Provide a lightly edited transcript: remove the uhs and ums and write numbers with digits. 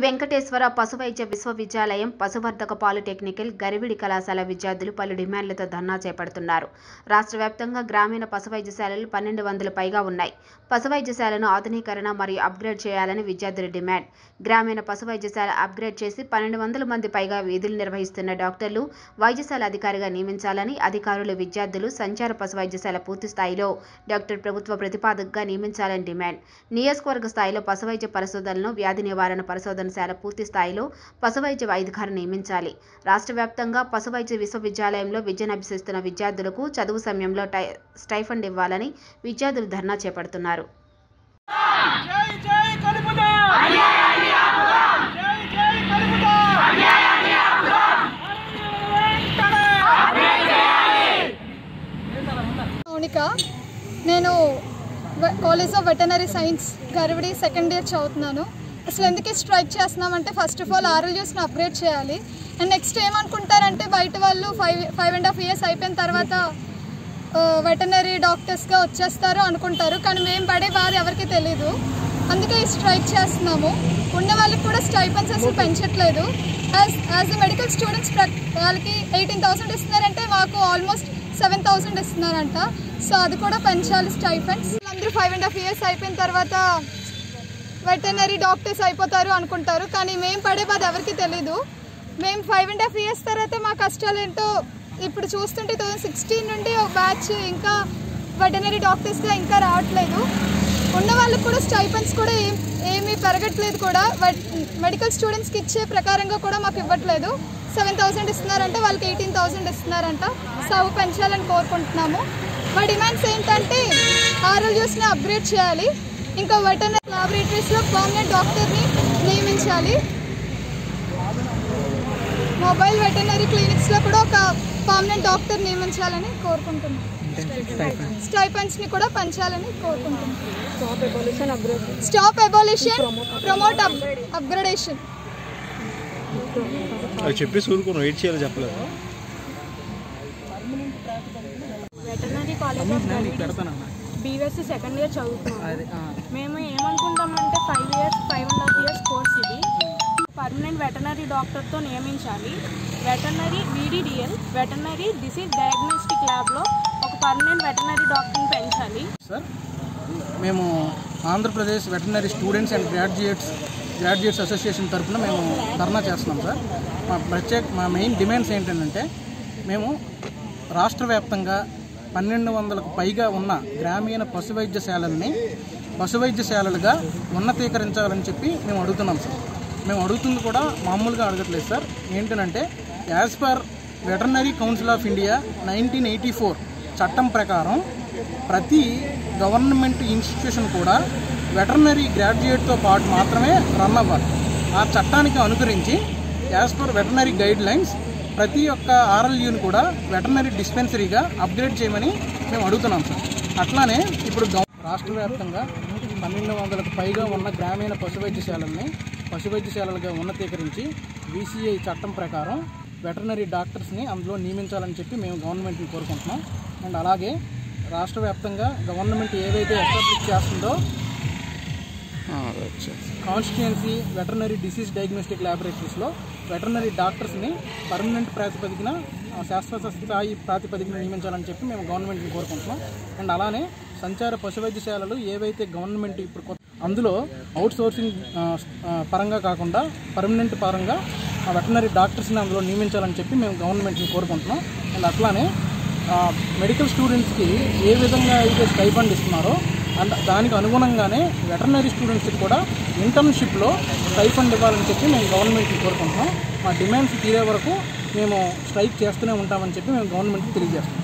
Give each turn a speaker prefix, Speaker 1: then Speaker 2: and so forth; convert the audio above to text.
Speaker 1: వెంకటేశ్వర పశువైద్య విశ్వవిద్యాలయం పశువర్ధక పాలిటెక్నికల్ గరివిడి కళాశాల విద్యార్థులు పలు డిమాండ్లతో ధర్నా చేపడుతున్నారు. రాష్ట్ర వ్యాప్తంగా గ్రామీణ పశువైద్యశాలలు 1200 పైగా ఉన్నాయి. పశువైద్యశాలను ఆధునీకరణ మరియు అప్గ్రేడ్ చేయాలని విద్యార్థుల డిమాండ్. గ్రామీణ పశువైద్యశాల అప్గ్రేడ్ చేసి 1200 మంది పైగా విధులు నిర్వహిస్తున్న డాక్టర్లు వైద్యశాల అధికారిగా నియమించాలని అధికారులు, విద్యార్థులు సంచార పశువైద్యశాల పూర్తి స్థాయిలో డాక్టర్ ప్రభుత్వ ప్రతిపాదకగా నియమించాలని డిమాండ్. నియోజకవర్గ స్థాయిలో పశువైద్య పరిశోధనలను, వ్యాధి నివారణ పరిశోధనశాల పూర్తి స్థాయిలో పశువైద్య అధికారిని నియమించాలి. రాష్ట్ర వ్యాప్తంగా పశువైద్య విశ్వవిద్యాలయంలో విద్యను అభ్యసిస్తున్న విద్యార్థులకు చదువు సమయంలో స్టైఫండ్ ఇవ్వాలని విద్యార్థులు ధర్నా చేపడుతున్నారు.
Speaker 2: నేను college of veterinary science Garividi second year చదువుతున్నాను. అసలు ఎందుకు స్ట్రైక్ చేస్తున్నామంటే ఫస్ట్ ఆఫ్ ఆల్ RLUSని అప్గ్రేడ్ చేయాలి. అండ్ నెక్స్ట్ ఏమనుకుంటారంటే బయట వాళ్ళు 5.5 years అయిపోయిన తర్వాత వెటనరీ డాక్టర్స్గా వచ్చేస్తారు అనుకుంటారు. కానీ మేము పడే బాధ ఎవరికి తెలీదు. అందుకే ఈ స్ట్రైక్ చేస్తున్నాము. ఉన్న వాళ్ళకి కూడా స్టైపెండ్స్ అసలు పెంచట్లేదు. యాజ్ మెడికల్ స్టూడెంట్స్ వాళ్ళకి 18,000 ఇస్తున్నారంటే మాకు ఆల్మోస్ట్ 7,000 ఇస్తున్నారంట. సో అది కూడా పెంచాలి స్టైపెండ్స్. అందరూ 5.5 years అయిపోయిన తర్వాత వెటనరీ డాక్టర్స్ అయిపోతారు అనుకుంటారు. కానీ మేము పడే బాధ ఎవరికి తెలీదు. మేము 5.5 years తర్వాత మా కష్టాలు ఏంటో ఇప్పుడు చూస్తుంటే 2016 నుండి ఒక బ్యాచ్ ఇంకా వెటనరీ డాక్టర్స్గా ఇంకా రావట్లేదు. ఉన్న వాళ్ళకి కూడా స్టైపెండ్స్ కూడా ఏమీ పెరగట్లేదు. కూడా మెడికల్ స్టూడెంట్స్కి ఇచ్చే ప్రకారంగా కూడా మాకు ఇవ్వట్లేదు. 7,000 ఇస్తున్నారంట, వాళ్ళకి 18,000 ఇస్తున్నారంట. సో అవి పెంచాలని కోరుకుంటున్నాము. మా డిమాండ్స్ ఏంటంటే RLUSని అప్గ్రేడ్ చేయాలి. ఇంకా వెటనరీ లాబొరేటరీస్లో పర్మనెంట్ డాక్టర్ని నియమించాలి. మొబైల్ వెటనరీ క్లినిక్స్లో కూడా ఒక పర్మనెంట్ డాక్టర్ నియమించాలని కోరుకుంటున్నాం. స్టైపెండ్స్ని కూడా పెంచాలని కోరుకుంటున్నాం. Stop abolition, promote upgradation.
Speaker 3: Veterinary college of BSc second year చదువుతున్నాం. మేము ఏమనుకుంటామంటే 5.5 years కోర్స్ ఇది. పర్మనెంట్ వెటనరీ డాక్టర్తో నియమించాలి. Veterinary VDDL veterinary disease diagnostic ల్యాబ్లో ఒక పర్మనెంట్ వెటనరీ డాక్టర్ని పెంచాలి.
Speaker 4: సార్, మేము Andhra Pradesh veterinary students and graduates association తరఫున మేము ధర్నా చేస్తున్నాం సార్. మా మెయిన్ డిమాండ్స్ ఏంటంటే మేము రాష్ట్ర వ్యాప్తంగా 1200కు పైగా ఉన్న గ్రామీణ పశువైద్యశాలలుగా ఉన్నతీకరించాలని చెప్పి మేము అడుగుతున్నాం సార్. మేము అడుగుతుంది కూడా మామూలుగా అడగట్లేదు సార్. ఏంటంటే as per veterinary council of India 1984 చట్టం ప్రకారం ప్రతి గవర్నమెంట్ ఇన్స్టిట్యూషన్ కూడా వెటర్నరీ గ్రాడ్యుయేట్తో పాటు మాత్రమే రన్ అవ్వాలి. ఆ చట్టానికి అనుసరించి as per veterinary guidelines ప్రతి ఒక్క RLUని కూడా వెటర్నరీ డిస్పెన్సరీగా అప్గ్రేడ్ చేయమని మేము అడుగుతున్నాం సార్. అట్లానే ఇప్పుడు రాష్ట్ర వ్యాప్తంగా 1200కు పైగా ఉన్న గ్రామీణ పశువైద్యశాలలుగా ఉన్నతీకరించి VCI చట్టం ప్రకారం వెటర్నరీ డాక్టర్స్ని అందులో నియమించాలని చెప్పి మేము గవర్నమెంట్ని కోరుకుంటున్నాం. అండ్ అలాగే రాష్ట్ర వ్యాప్తంగా గవర్నమెంట్ ఏవైతే ఎస్టాబ్లిష్ చేస్తుందో కాన్స్టిట్యుయెన్సీ వెటర్నరీ డిసీజ్ డయాగ్నోస్టిక్ ల్యాబొరేటరీస్లో వెటర్నరీ డాక్టర్స్ని పర్మనెంట్ ప్రాతిపదికన, శాశ్వత స్థాయి ప్రాతిపదికన నియమించాలని చెప్పి మేము గవర్నమెంట్ని కోరుకుంటున్నాం. అండ్ అలానే సంచార పశువైద్యశాలలు ఏవైతే గవర్నమెంట్ ఇప్పుడు అందులో అవుట్ సోర్సింగ్ పరంగా కాకుండా పర్మనెంట్ పరంగా వెటర్నరీ డాక్టర్స్ని అందులో నియమించాలని చెప్పి మేము గవర్నమెంట్ని కోరుకుంటున్నాం. అండ్ అట్లానే మెడికల్ స్టూడెంట్స్కి ఏ విధంగా అయితే స్టైఫండ్ ఇస్తున్నారో అండ్ దానికి అనుగుణంగానే వెటర్నరీ స్టూడెంట్స్కి కూడా ఇంటర్న్షిప్లో స్టైఫండ్ ఇవ్వాలని చెప్పి మేము గవర్నమెంట్ని కోరుకుంటున్నాం. మా డిమాండ్స్ తీరే వరకు మేము స్ట్రైక్ చేస్తూనే ఉంటామని చెప్పి మేము గవర్నమెంట్కి తెలియజేస్తాం.